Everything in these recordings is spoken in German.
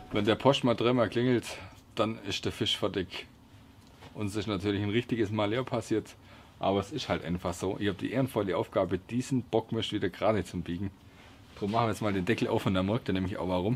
Wenn der Post mal dreimal klingelt, dann ist der Fisch fertig. Uns ist natürlich ein richtiges Malheur passiert, aber es ist halt einfach so. Ich habe die ehrenvolle Aufgabe, diesen Bockmisch wieder gerade zu biegen. Darum machen wir jetzt mal den Deckel auf und dann merkt ihr nämlich auch warum.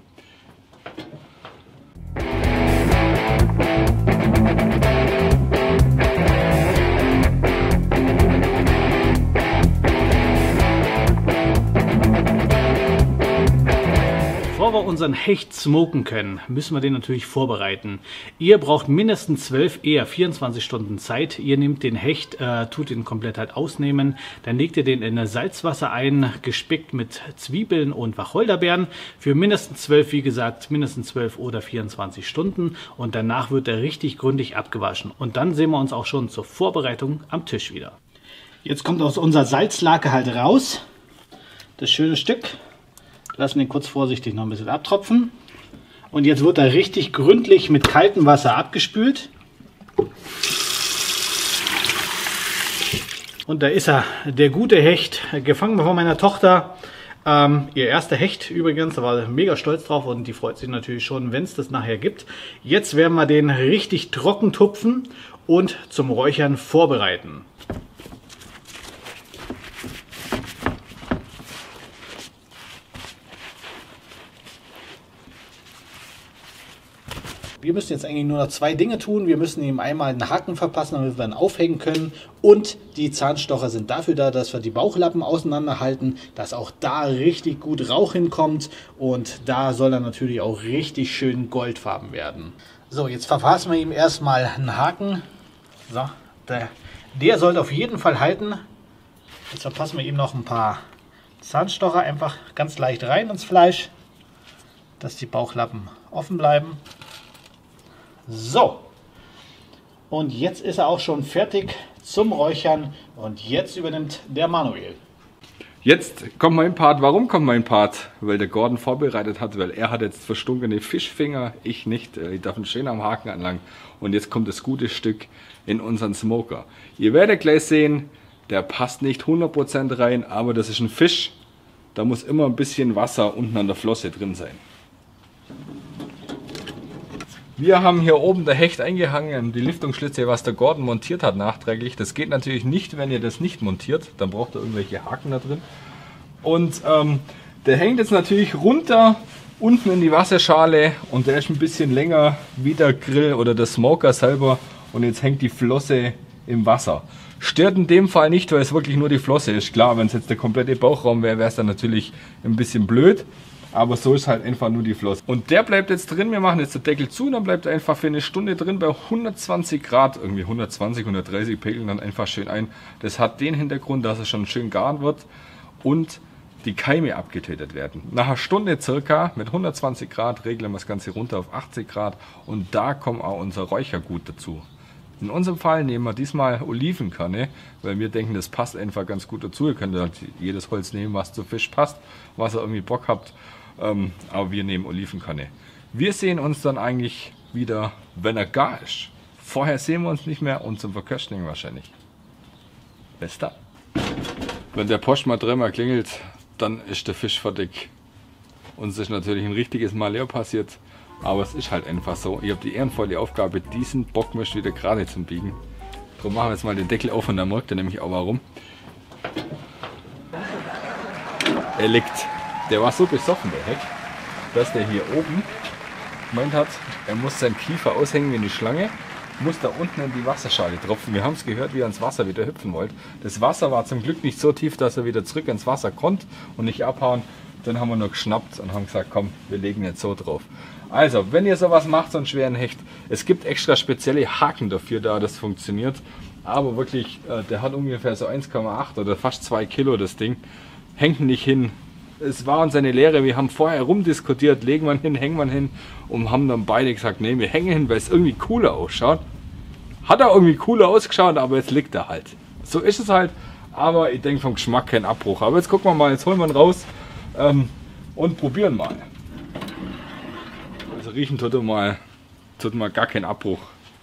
Bevor wir unseren Hecht smoken können, müssen wir den natürlich vorbereiten. Ihr braucht mindestens 12, eher 24 Stunden Zeit. Ihr nehmt den Hecht, tut ihn komplett halt ausnehmen, dann legt ihr den in Salzwasser ein, gespickt mit Zwiebeln und Wacholderbeeren für mindestens 12, wie gesagt, mindestens 12 oder 24 Stunden und danach wird er richtig gründlich abgewaschen. Und dann sehen wir uns auch schon zur Vorbereitung am Tisch wieder. Jetzt kommt aus unserer Salzlake halt raus das schöne Stück. Lassen den kurz vorsichtig noch ein bisschen abtropfen. Und jetzt wird er richtig gründlich mit kaltem Wasser abgespült. Und da ist er, der gute Hecht, gefangen von meiner Tochter. Ihr erster Hecht übrigens, da war mega stolz drauf und die freut sich natürlich schon, wenn es das nachher gibt. Jetzt werden wir den richtig trocken tupfen und zum Räuchern vorbereiten. Wir müssen jetzt eigentlich nur noch zwei Dinge tun. Wir müssen ihm einmal einen Haken verpassen, damit wir ihn aufhängen können. Und die Zahnstocher sind dafür da, dass wir die Bauchlappen auseinanderhalten, dass auch da richtig gut Rauch hinkommt. Und da soll er natürlich auch richtig schön goldfarben werden. So, jetzt verpassen wir ihm erstmal einen Haken. So, der sollte auf jeden Fall halten. Jetzt verpassen wir ihm noch ein paar Zahnstocher einfach ganz leicht rein ins Fleisch, dass die Bauchlappen offen bleiben. So, und jetzt ist er auch schon fertig zum Räuchern und jetzt übernimmt der Manuel. Jetzt kommt mein Part. Warum kommt mein Part? Weil der Gordon vorbereitet hat, weil er hat jetzt verstunkene Fischfinger, ich nicht. Ich darf ihn schön am Haken anlangen. Und jetzt kommt das gute Stück in unseren Smoker. Ihr werdet gleich sehen, der passt nicht 100% rein, aber das ist ein Fisch. Da muss immer ein bisschen Wasser unten an der Flosse drin sein. Wir haben hier oben der Hecht eingehangen, die Lüftungsschlitze, was der Gordon montiert hat nachträglich. Das geht natürlich nicht, wenn ihr das nicht montiert. Dann braucht ihr irgendwelche Haken da drin. Und der hängt jetzt natürlich runter, unten in die Wasserschale. Und der ist ein bisschen länger wie der Grill oder der Smoker selber. Und jetzt hängt die Flosse im Wasser. Stört in dem Fall nicht, weil es wirklich nur die Flosse ist. Klar, wenn es jetzt der komplette Bauchraum wäre, wäre es dann natürlich ein bisschen blöd. Aber so ist halt einfach nur die Flosse. Und der bleibt jetzt drin. Wir machen jetzt den Deckel zu und dann bleibt er einfach für eine Stunde drin bei 120 Grad. Irgendwie 120, 130 pegeln dann einfach schön ein. Das hat den Hintergrund, dass es schon schön garen wird und die Keime abgetötet werden. Nach einer Stunde circa mit 120 Grad regeln wir das Ganze runter auf 80 Grad. Und da kommt auch unser Räuchergut dazu. In unserem Fall nehmen wir diesmal Olivenkerne, weil wir denken, das passt einfach ganz gut dazu. Ihr könnt halt jedes Holz nehmen, was zu Fisch passt, was ihr irgendwie Bock habt. Aber wir nehmen Olivenkerne. Wir sehen uns dann eigentlich wieder, wenn er gar ist. Vorher sehen wir uns nicht mehr und zum Verköstigen wahrscheinlich. Bis dann. Wenn der Post mal dreimal klingelt, dann ist der Fisch fertig. Uns ist natürlich ein richtiges Malheur passiert, aber es ist halt einfach so. Ich habe die ehrenvolle Aufgabe, diesen Bockmisch wieder gerade zu biegen. Darum machen wir jetzt mal den Deckel auf und dann merkt ihr nämlich auch warum. Er liegt. Der war so besoffen, der Hecht, dass der hier oben gemeint hat, er muss seinen Kiefer aushängen wie eine Schlange, muss da unten in die Wasserschale tropfen. Wir haben es gehört, wie er ins Wasser wieder hüpfen wollte. Das Wasser war zum Glück nicht so tief, dass er wieder zurück ins Wasser konnte und nicht abhauen. Dann haben wir nur geschnappt und haben gesagt, komm, wir legen jetzt so drauf. Also, wenn ihr sowas macht, so einen schweren Hecht, es gibt extra spezielle Haken dafür, da das funktioniert. Aber wirklich, der hat ungefähr so 1,8 oder fast 2 Kilo das Ding. Hängt nicht hin. Es war uns eine Lehre, wir haben vorher rumdiskutiert, legen wir hin, hängen wir hin und haben dann beide gesagt, nee, wir hängen hin, weil es irgendwie cooler ausschaut. Hat er irgendwie cooler ausgeschaut, aber jetzt liegt er halt. So ist es halt, aber ich denke vom Geschmack kein Abbruch. Aber jetzt gucken wir mal, jetzt holen wir ihn raus und probieren mal. Also riechen tut mal gar keinen Abbruch.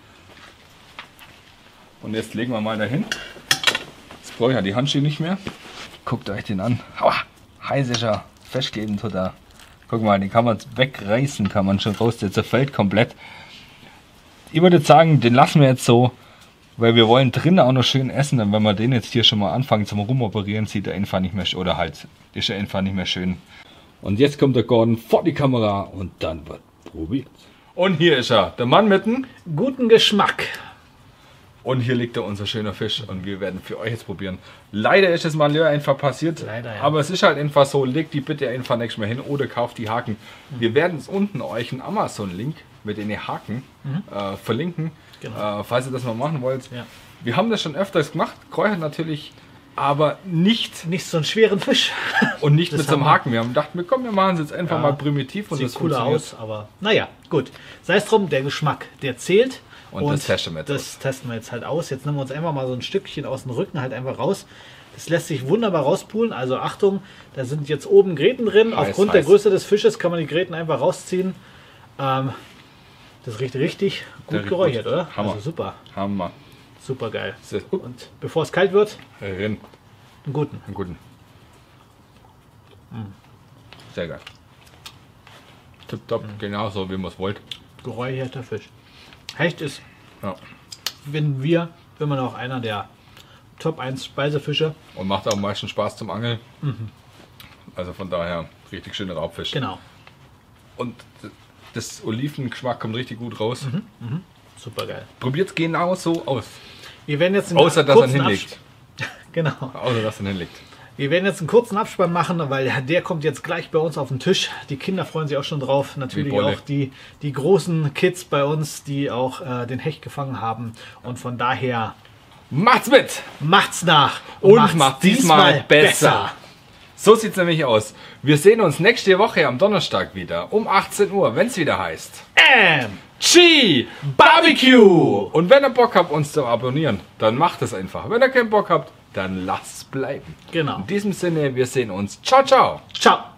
Und jetzt legen wir mal dahin. Jetzt brauche ich ja die Handschuhe nicht mehr. Guckt euch den an. Aua. Heiß ist er, festkleben tut er Guck mal, den kann man wegreißen, kann man schon raus, der zerfällt komplett. Ich würde sagen, den lassen wir jetzt so, weil wir wollen drinnen auch noch schön essen. Und wenn wir den jetzt hier schon mal anfangen zum Rumoperieren, sieht der einfach nicht mehr, oder halt, ist er einfach nicht mehr schön. Und jetzt kommt der Gordon vor die Kamera und dann wird probiert. Und hier ist er, der Mann mit dem guten Geschmack. Und hier liegt da unser schöner Fisch und wir werden für euch jetzt probieren. Leider ist das Malheur einfach passiert, Leider, ja. aber es ist halt einfach so, legt die bitte einfach nächstes Mal hin oder kauft die Haken. Wir werden es unten euch einen Amazon-Link mit den Haken verlinken, Genau. falls ihr das mal machen wollt. Ja. Wir haben das schon öfters gemacht, Kräuter natürlich, aber nicht Nicht so einen schweren Fisch. und nicht Das mit so einem haben wir- Haken. Wir haben gedacht, komm, wir machen es jetzt einfach Ja, mal primitiv und Sieht das cooler funktioniert. aus, aber naja, gut. Sei es drum, der Geschmack, der zählt. Und das testen wir jetzt Das testen wir jetzt halt aus. Jetzt nehmen wir uns einfach mal so ein Stückchen aus dem Rücken halt einfach raus. Das lässt sich wunderbar rauspulen. Also Achtung, da sind jetzt oben Gräten drin. Heiß, Aufgrund der heiß. Größe des Fisches kann man die Gräten einfach rausziehen. Das riecht richtig Der gut riecht geräuchert, gut. oder? Hammer. Also super, Hammer. super geil. Sehr- Und bevor es kalt wird, Rein. einen guten. Einen guten. Sehr geil. Tipptopp, genauso wie man es wollt. Geräucherter Fisch. Hecht ist, Ja. wenn wir immer noch einer der Top 1 Speisefische. Und macht auch am meisten Spaß zum Angeln. Also von daher richtig schöner Raubfisch. Genau. Und das Olivengeschmack kommt richtig gut raus. Super geil. Probiert genau so aus. Wir werden jetzt einen Außer dass er ihn kurzen hinlegt. Genau. Außer dass er ihn hinlegt. Wir werden jetzt einen kurzen Abspann machen, weil der kommt jetzt gleich bei uns auf den Tisch. Die Kinder freuen sich auch schon drauf. Natürlich Wie Bolle. auch die großen Kids bei uns, die auch den Hecht gefangen haben. Und von daher Macht's mit! macht's nach Und macht's diesmal besser. So sieht's nämlich aus. Wir sehen uns nächste Woche am Donnerstag wieder um 18 Uhr, wenn es wieder heißt Chi Barbecue! Und wenn ihr Bock habt, uns zu abonnieren, dann macht es einfach. Wenn ihr keinen Bock habt, dann lasst es bleiben. Genau. In diesem Sinne, wir sehen uns. Ciao, ciao! Ciao.